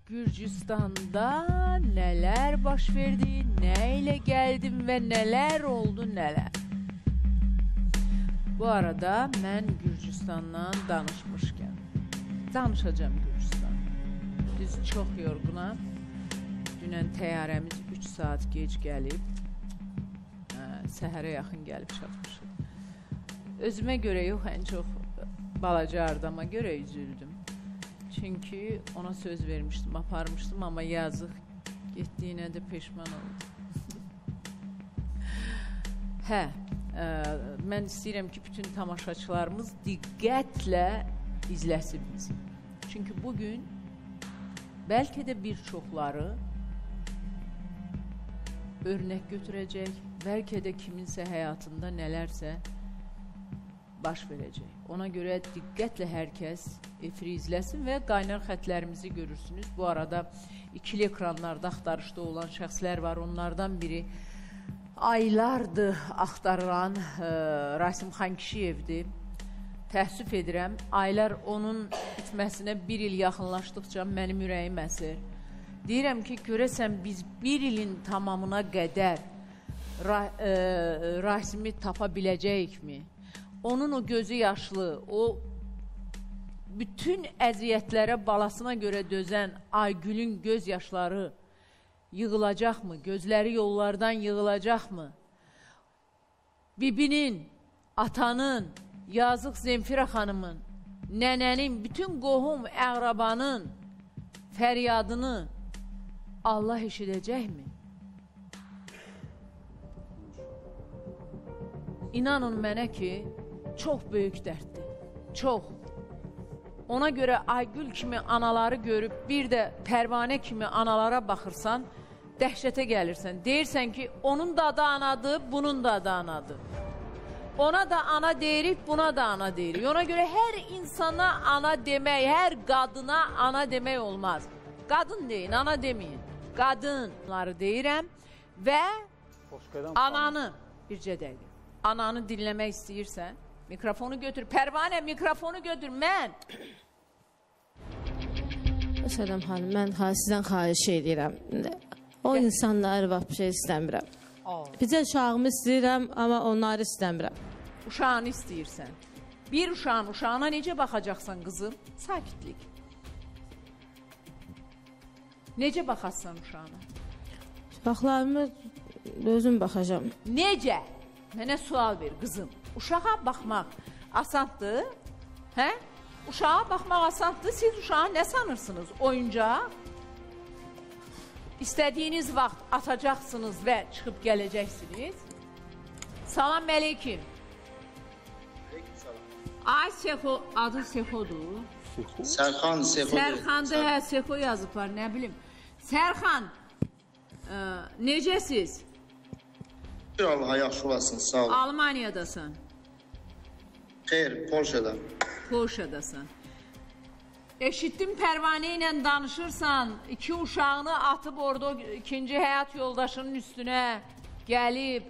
Gürcistan'da neler baş verdi, neyle geldim ve neler oldu neler. Bu arada ben Gürcistan'dan danışmışken danışacağım Gürcistan. Biz çok yorgunam. Dünən təyyarəmiz 3 saat geç gəlib. Səhərə yaxın gəlib çatmışıq. Özümə görə yox, ən çox balaca Ardama görə üzüldüm. Çünkü ona söz vermiştim, aparmıştım ama yazık gittiğine de peşman oldum. Mən istəyirəm ki, bütün tamaşaçılarımız diqqətlə izləsin bizi. Çünkü bugün belki de birçokları örnek götürecek, belki de kiminse hayatında nelerse baş verəcək. Ona görə diqqətlə hər kəs efiri izləsin və qaynar xətlərimizi görürsünüz. Bu arada ikili ekranlarda axtarışda olan şəxslər var. Onlardan biri aylardır axtarılan Rasim Xankişiyevdir. Təəssüf edirəm. Aylar onun bitməsinə bir il yaxınlaşdıqca mənim ürəyim əsir. Deyirəm ki, görəsən biz bir ilin tamamına qədər Rasimi tapa biləcəyikmi? Onun o gözü yaşlı, o bütün əziyyətlərə balasına görə dözən Aygül'ün göz yaşları yığılacaqmı? Gözləri yollardan yığılacaqmı? Bibinin, atanın, yazıq Zemfira xanımın, nənənin, bütün qohum, əqrabanın fəryadını Allah eşidəcəkmi? İnanın mənə ki, çox böyük dərddir, çox. Ona görə Aygül kimi anaları görüb, bir də Pərvanə kimi analara baxırsan, dəhşətə gəlirsən. Deyirsən ki, onun da adı anadır, bunun da adı anadır. Ona da ana deyirik, buna da ana deyirik. Ona görə hər insana ana demək, hər qadına ana demək olmaz. Qadın deyin, ana deməyin. Qadınları deyirəm və ananı, bircə dəqiqə, ananı dinləmək istəyirsən, mikrofonu götür. Pərvanə, mikrofonu götür, mən. Sələm xanım, mən sizdən xahiş edirəm. O insanları vəbşə istəmirəm. Bizə uşağımı istəyirəm, amma onları istəmirəm. Uşağını istəyirsən. Bir uşağına necə baxacaqsan qızım? Sakitlik. Necə baxarsan uşağına? Uşaqlarımı özüm baxacağım. Necə? Mənə sual ver qızım. Uşağa baxmaq asandır, hə? Uşağa baxmaq asandır, siz uşağı nə sanırsınız? Oyuncaq? İstədiyiniz vaxt atacaqsınız və çıxıb gələcəksiniz. Salam əleykim. Ay Sefo, adı Sefodur. Sərxan, Sefo. Sərxandır, hə, Sefo yazıb var, nə bilim. Sərxan, necəsiz? Allah yaxşı olasın, sağ olun. Almaniyadasan. Xeyr, Polşada. Polşadasan. Eşitdim Pərvanə ilə danışırsan, 2 uşağını atıb orada ikinci həyat yoldaşının üstünə gəlib.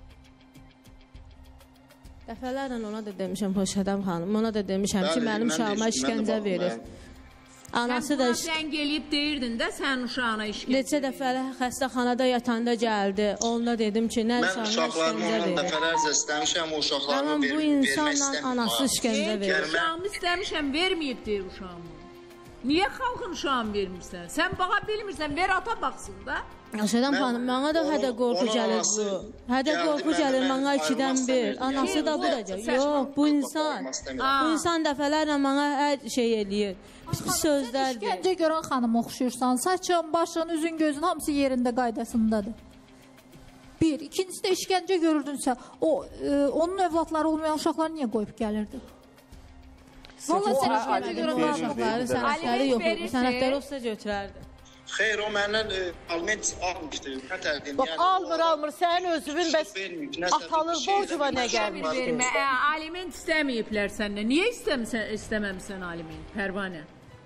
Dəfələrlə ona da demişəm Polşadam xanım, ona da demişəm ki, mənim uşağıma işgəncə verir. Anası da zəng eləyib deyirdin də sən uşağına işgəncə. Neçə dəfələr xəstəxanada yatanda gəldi. Onunla dedim ki, nə uşağına işgəncə verir. Mən dəfələrcə istəmişəm o uşaqlarını vermək istəmirəm. Bu insanla anası işgəncə verir. Uşağımı istəmişəm, verməyib deyir uşağımı. Niyə xalqın uşağını vermirsən? Sən baxa bilmirsən, ver ata baxsın da. Aşadan xanım, mənə də hədə qorxu gəlir bu. Hədə qorxu gəlir mənə 2-dən 1. Anası da budacaq. Yox, bu insan dəfələrlə mənə hər şey eləyir. Pis sözlərdir. İşgəncə görən xanım oxşuyursan, saçın, başın, üzün, gözün hamısı yerində qaydasındadır. Bir. İkincisi də işgəncə görürdünsə, onun övladları olmayan uşaqları niyə qoyub gəlirdi? Valla sən işgəncə görən uşaqları, sənətləri yox, sənətləri olsa götürərdi. Xeyr, o məndən aliment almışdır. Bax, almır, sənin özünün bəs atalıq borcuva nə gəlmişdir? Aliment istəməyiblər səndən. Niyə istəməmsən aliment, Pərvanə?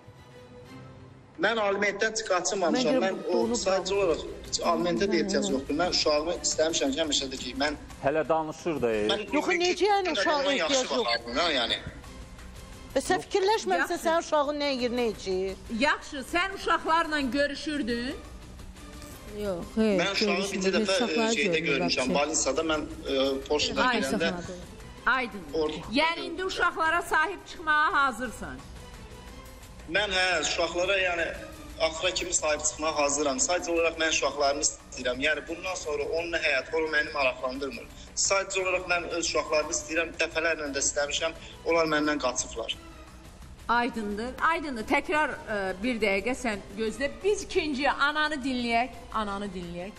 Mən alimentdən qaçınmamışam. Mən sadəcə olaraq alimentə də ehtiyac yoxdur. Mən uşağımı istəmişəm ki, həmişədir ki, mən... Hələ danışır da. Yox, necə yəni uşağa ehtiyac yoxdur? Sən fikirləşməmsən sənin uşağın nə yerinə içir? Yaxşı, sən uşaqlarla görüşürdün? Yox, hayır. Mən uşağı bir dəfə şeydə görmüşəm, Balinsada mən Porsche'da girəndə. Aydın. Yəni indi uşaqlara sahib çıxmağa hazırsan? Mən uşaqlara yəni axıra kimi sahib çıxmağa hazıram. Sadəcə olaraq mən uşaqlarımı istəyirəm. Yəni bundan sonra onun həyatı o məni maraqlandırmır. Sadəcə olaraq mən öz uşaqlarımı istəyirəm. Dəfələrlə də istəmişəm. Onlar məndən qaçıblar. Aydındır. Aydındır. Təkrar bir dəqiqə sən gözlə. Biz ikinci ananı dinləyək. Ananı dinləyək.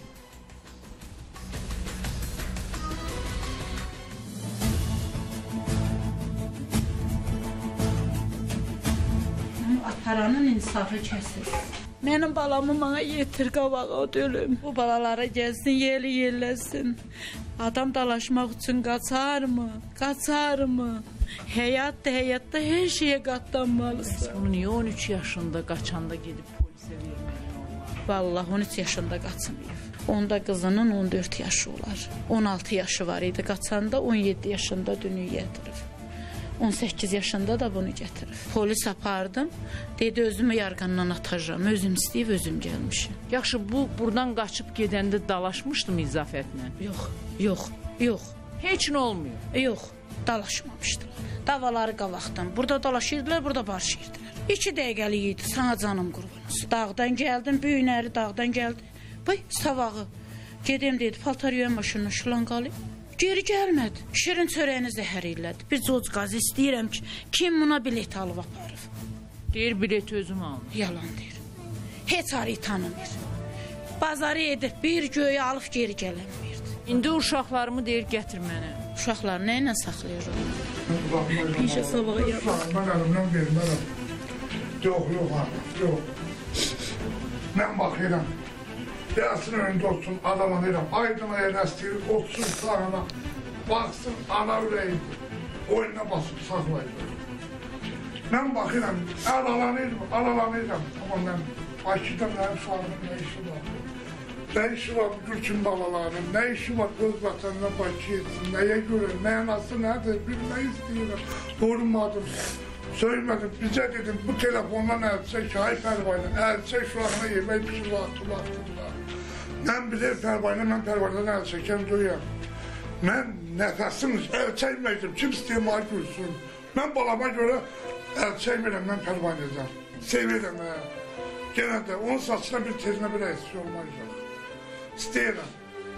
Paranın insafı kəsir. Mənim balamı mənə yetir qabağa dölüm. Bu balalara gəlsin, yeli yerləsin. Adam dalaşmaq üçün qaçarmı? Qaçarmı? Həyatda hər şeyə qatlanmalısan. Bunu niyə 13 yaşında qaçanda gedib polisə verməli olar? Vallahi 13 yaşında qaçmayıb. Onda qızının 14 yaşı olar. 16 yaşı var idi qaçanda, 17 yaşında dünyaya gətirib. 18 yaşında da bunu gətirib. Polis apardım, dedi özümü yarğandan atacağım, özüm istəyib, özüm gəlmişim. Yaxşı, bu buradan qaçıb gedəndə dalaşmışdım İzafətlə? Yox. Heç nə olmuyor? Yox, dalaşmamışdılar. Davaları qavaqdan. Burada dalaşırdılar, burada barışırdılar. 2 dəqiqəlik idi, sana canım qurban olsun. Dağdan gəldim, Böyünəri dağdan gəldi. Bay, savağı. Gedim dedi, paltar yüyən maşınına şulanqalı. Geri gəlmədi. Şirin çörəyini zəhər elədi. Bir coc qazı istəyirəm ki, kim buna bilet alıb aparıb? Deyir, bileti özüm alım. Yalan deyir. Heç arayı tanımır. Bazarı edib, bir göğü alıb geri gələnmirdi. İndi uşaqlarımı deyir, gətir mənə. Uşaqları nə ilə saxlayır? Pişə sabağı yapar. Mən əlimdən vermərəm. Yox. Mən baxıram. Gəlsin önündə olsun, adalanıram. Aydın eləstəyir, olsun sağına. Baxsın, ana ürəyindir. Oyuna basıb saxlayır. Mən baxıram, alalanıram. Amma mən Bakıda mənim uşağımın nə işi var? Nə işi var bu Gülçin balalarının? Nə işi var öz vətənına Bakı etsin? Nəyə görə? Mənası nədir? Bilmək istəyirəm. Vurmadım. Söyləmədim, bizə dedim, bu telefondan əlçək, ay Pərvayla, əlçək uşağına yemək pişir atırlar. Mən bilir Pərvayla, mən Pərvayladan əlçəkəm döyəm. Mən nəfəsim əlçəkməkdim, kim istəyəm ay gülsün. Mən balama görə əlçəkmirəm, mən Pərvayladan. Sevirəm, Genə də onun saçına bir tezinə bir əksi olmayacaq. İstəyirəm.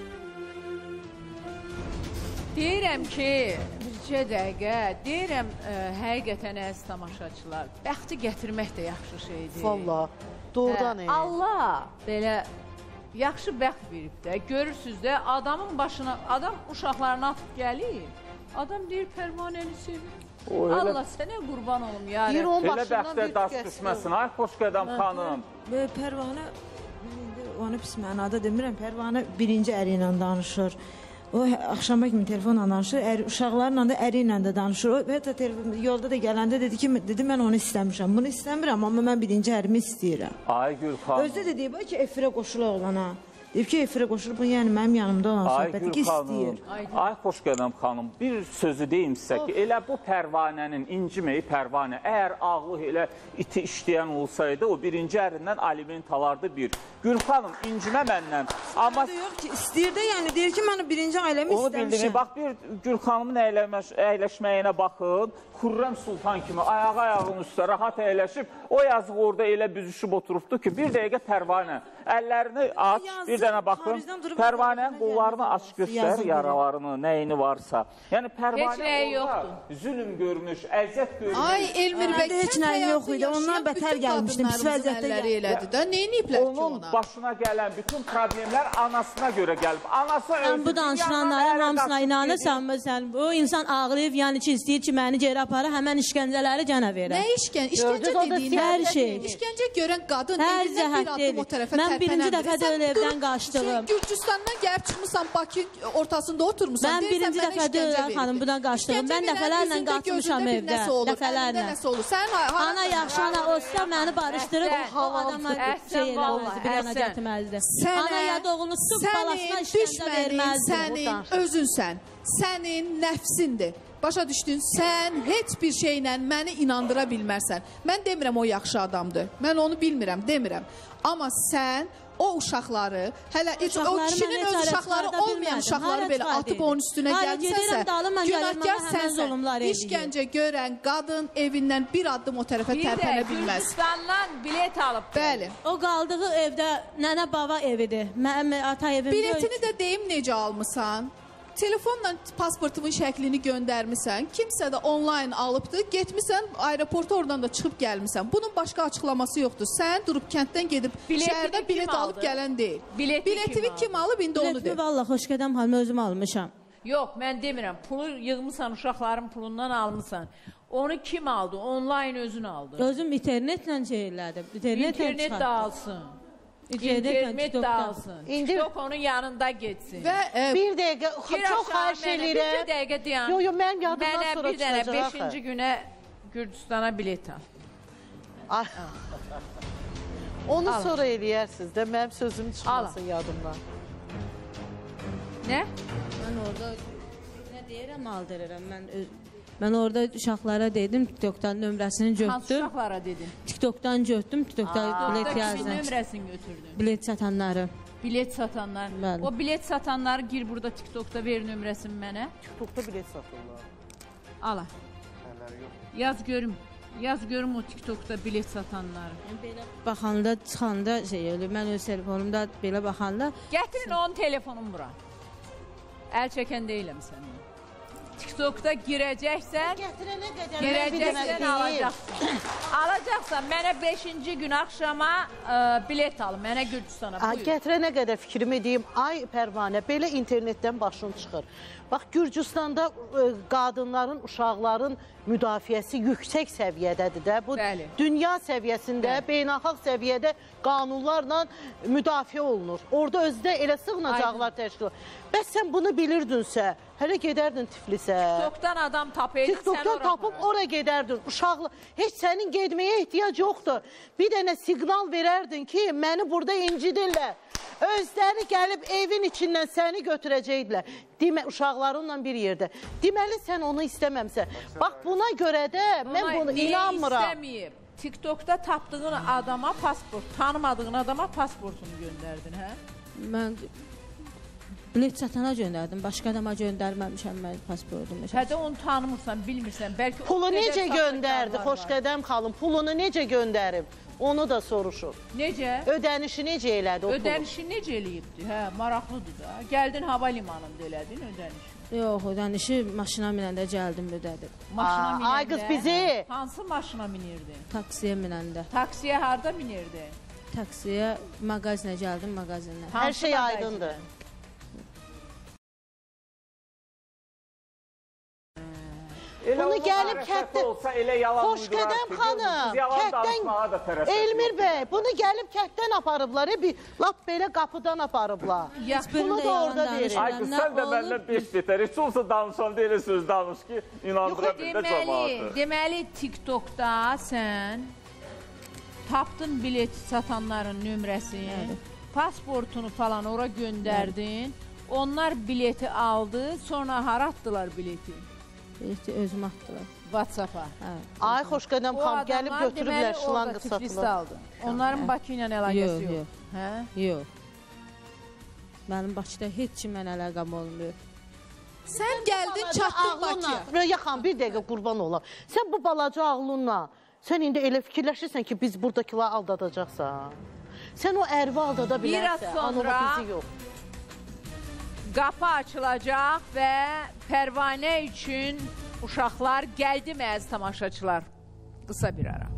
Deyirəm ki, bircə dəqiqə, deyirəm həqiqətən əziz tamaşaçılar, bəxti gətirmək də yaxşı şeydir. Valla, doğrudan Allah belə yaxşı bəxt verib də, görürsünüz də adamın başına, adam uşaqlarını atıb gəlir, adam deyir Pərvanəni sevir. Allah sənə qurban olum yarəm. Deyir onun Elə başından bəxtə bir daş tükəsi düşməsin, ay xoş qədəm xanım. Pərvanə, mən indi onu pis mənada demirəm, Pərvanə birinci əri ilə danışır. O axşama kimi telefonla danışır, uşaqlarla da əri ilə də danışır. O hətta yolda da gələndə dedi ki, mən onu istəmişəm. Bunu istəmirəm, amma mən birinci ərimi istəyirəm. Ay Gül xanım. Özdə də deyib ki, efirə qoşula oğlana. Deyib ki, efirə qoşulub, bu yəni mənim yanımda olan söhbəti ki, istəyir. Ay xoş qədəm xanım, bir sözü deyim sizə ki, elə bu Pərvanənin inciməyi Pərvanə, əgər ağlı elə iti işləyən olsaydı, o birinci ərindən aliment alardı bir. Gül xanım, incimə məndən. Amma yox ki, istəyir də, yəni deyir ki, mən birinci ailəmi istəmişəm. Onu bildiyimi, bax bir Gül xanımın əyləşməyinə baxın, Xürrəm Sultan kimi ayağın üstə rahat əyləşib, o yazıq orada elə büzüşüb oturubdu ki, bir dəqiqə Pərvanə, əllərini aç, bir dənə baxın, Pərvanənin qollarını aç göstər, yaralarını, nəyini varsa. Yəni Pərvanə orada zülüm görmüş, əziyyət görmüş. Ay Elmir bəy, heç nəyim yox idi, ondan bətər gəlmişdim, pis vəziyyətdə gəlmişdim. Neyiniyiblər ki ona? Onun başına gələn bütün problemlər anasına görə gəlib. Anası özü... Sən bu danışılanların hamısına inanırsanmı sən? Bu insan ağlayıb, yəni ki, istəyir ki, məni geri apara, həmən işgəncələri cənə verə. Nə işgəncə? İşgəncə dediyin hər şey. İşgəncə görən qadın hər elindən bir adım o tərəfə tərpənəmdir. Mən birinci dəfə də öyle evdən qaçdığım. Sən Gürcüstandan gəlib çıxmısan, Bakı ortasında oturmuşsan. Mən birinci dəfə də öyle xanım buradan qaçdığım. Mən dəfələrlə qaçmışam evdə. Dəfələrlə. Ana yaxşı ana olsa məni barışdırıb o adama şey eləməzdi, bir yana gətirməzdi. Anaya doğulu tutub balasına işgəncə verməzdi. Sənin özünsən, sənin nəfsindir. Başa düşdün, sən heç bir şeylə məni inandıra bilmərsən. Mən demirəm o yaxşı adamdır. Mən onu bilmirəm, demirəm. Amma sən o uşaqları, hələ o kişinin öz uşaqları olmayan uşaqları belə atıb onun üstünə gəlmisənsə, günahkar sənsən. İşgəncə görən qadın evindən bir addım o tərəfə tərpənə bilməz. Gürcistandan bilet alıb. Bəli. O qaldığı evdə nənə baba evidir. Mənim ata evim. Biletini də deyim necə almısan? Telefonla pasportumun şəklini göndərmisən, kimsə də onlayn alıbdır, getmisən, aeroporta oradan da çıxıb gəlmisən. Bunun başqa açıqlaması yoxdur. Sən durub kənddən gedib şəhərdə bilet alıb gələn deyil. Biletini kim alıb, indi onu deyil. Biletini valla Xoşqədəm xanım özüm almışam. Yox, mən demirəm, pulu yığmısan, uşaqların pulundan almışsan. Onu kim aldı? Onlayn özün aldı. Özüm internetlə şeylədim. İnternet də alsın. İnternet də alsın. TikTok onun yanında geçsin. Və bir dəqiqə, çox xahiş eləyirəm. Bir dəqiqə dayan. Yox, mən yadımdan sonra çıxacaq. Mənə bir dənə 5-ci günə Gürcistana bilet al. Onu sonra eləyərsiniz də, mənim sözüm çıxmasın yadımdan. Nə? Mən orada nə deyirəm, aldırıram. Mən orada uşaqlara dedim, TikTok'dan nömrəsini götürdüm. Hansı uşaqlara dedin? TikTok'dan götürdüm, TikTok'dan bilet yazdım. Nömrəsini götürdün? Bilet satanları. Bilet satanlar. Bəli. O bilet satanları gir burada TikTok'da ver nömrəsini mənə. TikTok'da bilet satırlar. Ala. Yaz görüm. Yaz görüm o TikTok'da bilet satanları. Belə baxanda, çıxanda mən öz telefonumda belə baxanda. Gətirin onun telefonun bura. Əl çəkən deyiləm sənin. TikTok'da girəcəksən, alacaqsan. Alacaqsan, mənə 5-ci gün axşama bilet al, mənə Gürcistana. Gətirənə qədər fikrimi deyim, ay Pərvanə, belə internetdən başın çıxır. Bax, Gürcistanda qadınların, uşaqların müdafiəsi yüksək səviyyədədir də. Bu dünya səviyyəsində, beynəlxalq səviyyədə qanunlarla müdafiə olunur. Orada özdə elə sığınacaqlar təşkil olur. Bəs sən bunu bilirdinsə, hələ gedərdin Tiflisə. TikTok'dan adam tapıydın, sən ora. TikTok'dan tapıb ora gedərdin. Uşaqlı, heç sənin gedməyə ehtiyac yoxdur. Bir dənə siqnal verərdin ki, məni burada incidirlər. Özləri gəlib evin içindən səni götürəcəkdilər. Uşaqlarınla bir yerdə. Deməli, sən onu istəməmsən. Bax, buna görə də mən bunu inanmıram. İstəməyib. TikTok'da tapdığın adama pasport, tanımadığın adama pasportunu göndərdin, hə? Mən bilet satana göndərdim, başqa adama göndərməmişəm mən pasportumu. Hədə onu tanımırsan, bilmirsən. Pulu necə göndərdi Xoşqədəm xalım? Pulunu necə göndərib? Onu da soruşur. Necə? Ödənişi necə elədi o pulu? Ödənişi necə eləyibdi? Hə, maraqlıdır da. Gəldin hava limanında elədin ödənişi. Yox, ödənişi maşına minəndə gəldim ödədim. Maşına minəndə? Ay qız bizi. Hansı maşına minirdi? Taksiyə minəndə. Taksiyə harda minirdi? Taksiyə, mağazinə gəldim, mağazinə. Hər şey aydındır. Bunu gəlib kətdən, Xoşqədəm xanım, kətdən, Elmir bəy, bunu gəlib kətdən aparıblar, lap belə qapıdan aparıblar. Bunu da orada verir. Ay qız, sən də məndən 5 betər, heç olsa danışan deyil söz danış ki, inandıra bildə cəmaatı. Deməli, TikTok'da sən tapdın bilet satanların nömrəsini, pasportunu falan ora göndərdin, onlar bileti aldı, sonra haratdılar bileti. Özüm atdılar. WhatsApp-a. Ay Xoşqədəm xanım, gəlib götürüblər şılanqı satılır. Onların Bakı ilə əlaqəsi yox. Yox. Mənim Bakıda heç kimlə əlaqəm olmuyor. Sən gəldin, çatdın Bakıya. Röya xanım, bir dəqiqə qurban olam. Sən bu balaca ağlınla, sən indi elə fikirləşirsən ki, biz buradakiləri aldadacaqsan. Sən o ərvi aldada bilərsən, anova bizi yox. Qapı açılacaq və Pərvanə üçün uşaqlar gəldi mi əziz tamaşaçılar? Qısa bir ara.